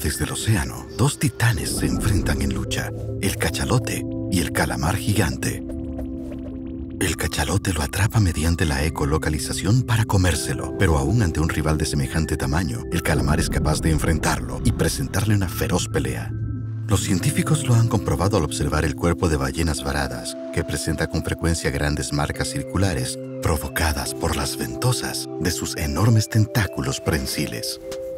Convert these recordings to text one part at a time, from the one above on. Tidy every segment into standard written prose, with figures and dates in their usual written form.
profundidades del océano, dos titanes se enfrentan en lucha, el cachalote y el calamar gigante. El cachalote lo atrapa mediante la ecolocalización para comérselo, pero aún ante un rival de semejante tamaño, el calamar es capaz de enfrentarlo y presentarle una feroz pelea. Los científicos lo han comprobado al observar el cuerpo de ballenas varadas, que presenta con frecuencia grandes marcas circulares provocadas por las ventosas de sus enormes tentáculos prensiles.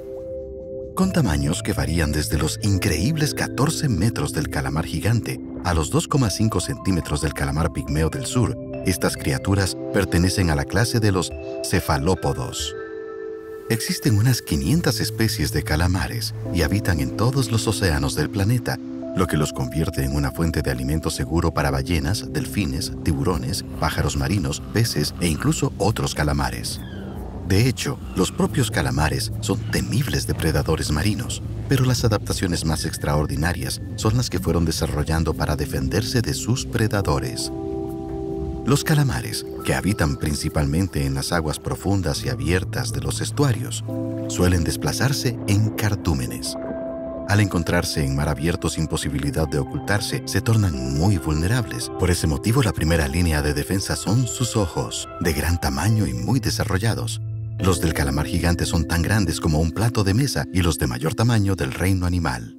Con tamaños que varían desde los increíbles 14 metros del calamar gigante a los 2,5 centímetros del calamar pigmeo del sur, estas criaturas pertenecen a la clase de los cefalópodos. Existen unas 500 especies de calamares y habitan en todos los océanos del planeta, lo que los convierte en una fuente de alimento seguro para ballenas, delfines, tiburones, pájaros marinos, peces e incluso otros calamares. De hecho, los propios calamares son temibles depredadores marinos, pero las adaptaciones más extraordinarias son las que fueron desarrollando para defenderse de sus predadores. Los calamares, que habitan principalmente en las aguas profundas y abiertas de los estuarios, suelen desplazarse en cardúmenes. Al encontrarse en mar abierto sin posibilidad de ocultarse, se tornan muy vulnerables. Por ese motivo, la primera línea de defensa son sus ojos, de gran tamaño y muy desarrollados. Los del calamar gigante son tan grandes como un plato de mesa y los de mayor tamaño del reino animal.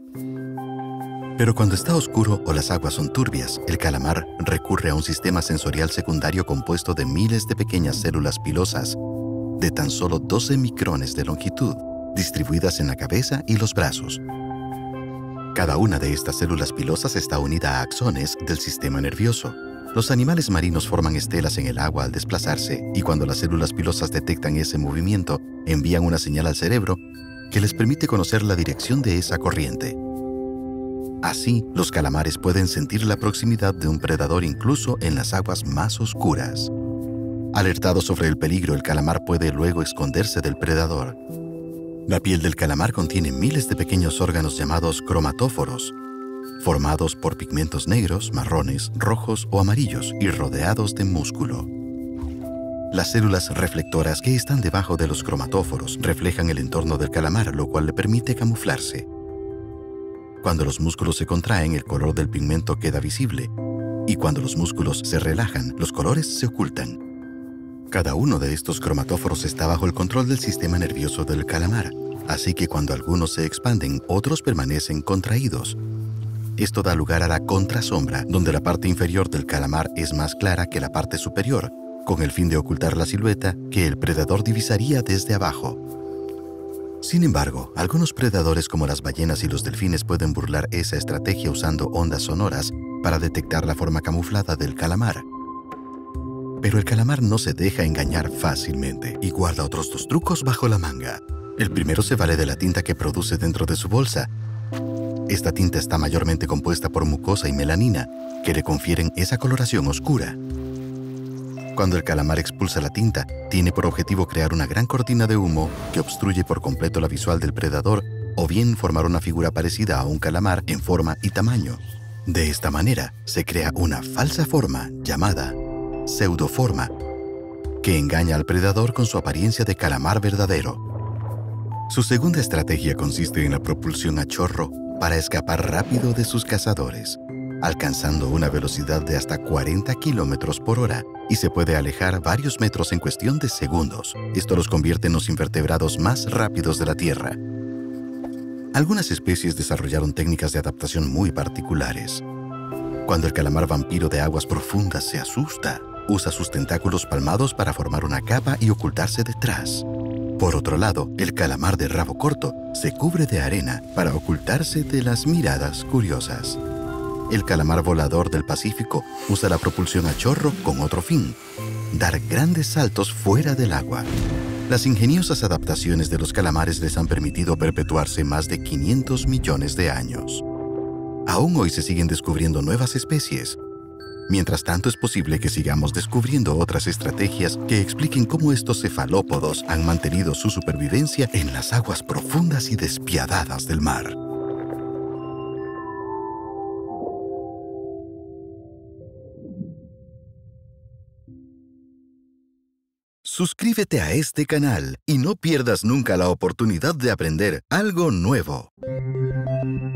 Pero cuando está oscuro o las aguas son turbias, el calamar recurre a un sistema sensorial secundario compuesto de miles de pequeñas células pilosas de tan solo 12 micrones de longitud, distribuidas en la cabeza y los brazos. Cada una de estas células pilosas está unida a axones del sistema nervioso. Los animales marinos forman estelas en el agua al desplazarse y cuando las células pilosas detectan ese movimiento, envían una señal al cerebro que les permite conocer la dirección de esa corriente. Así, los calamares pueden sentir la proximidad de un predador incluso en las aguas más oscuras. Alertado sobre el peligro, el calamar puede luego esconderse del predador. La piel del calamar contiene miles de pequeños órganos llamados cromatóforos, formados por pigmentos negros, marrones, rojos o amarillos y rodeados de músculo. Las células reflectoras que están debajo de los cromatóforos reflejan el entorno del calamar, lo cual le permite camuflarse. Cuando los músculos se contraen, el color del pigmento queda visible, y cuando los músculos se relajan, los colores se ocultan. Cada uno de estos cromatóforos está bajo el control del sistema nervioso del calamar, así que cuando algunos se expanden, otros permanecen contraídos. Esto da lugar a la contrasombra, donde la parte inferior del calamar es más clara que la parte superior, con el fin de ocultar la silueta que el predador divisaría desde abajo. Sin embargo, algunos predadores como las ballenas y los delfines pueden burlar esa estrategia usando ondas sonoras para detectar la forma camuflada del calamar. Pero el calamar no se deja engañar fácilmente y guarda otros dos trucos bajo la manga. El primero se vale de la tinta que produce dentro de su bolsa. Esta tinta está mayormente compuesta por mucosa y melanina, que le confieren esa coloración oscura. Cuando el calamar expulsa la tinta, tiene por objetivo crear una gran cortina de humo que obstruye por completo la visual del predador o bien formar una figura parecida a un calamar en forma y tamaño. De esta manera, se crea una falsa forma llamada pseudoforma, que engaña al predador con su apariencia de calamar verdadero. Su segunda estrategia consiste en la propulsión a chorro para escapar rápido de sus cazadores, alcanzando una velocidad de hasta 40 kilómetros por hora y se puede alejar varios metros en cuestión de segundos. Esto los convierte en los invertebrados más rápidos de la Tierra. Algunas especies desarrollaron técnicas de adaptación muy particulares. Cuando el calamar vampiro de aguas profundas se asusta, usa sus tentáculos palmados para formar una capa y ocultarse detrás. Por otro lado, el calamar de rabo corto se cubre de arena para ocultarse de las miradas curiosas. El calamar volador del Pacífico usa la propulsión a chorro con otro fin: dar grandes saltos fuera del agua. Las ingeniosas adaptaciones de los calamares les han permitido perpetuarse más de 500 millones de años. Aún hoy se siguen descubriendo nuevas especies. Mientras tanto, es posible que sigamos descubriendo otras estrategias que expliquen cómo estos cefalópodos han mantenido su supervivencia en las aguas profundas y despiadadas del mar. suscríbete a este canal y no pierdas nunca la oportunidad de aprender algo nuevo.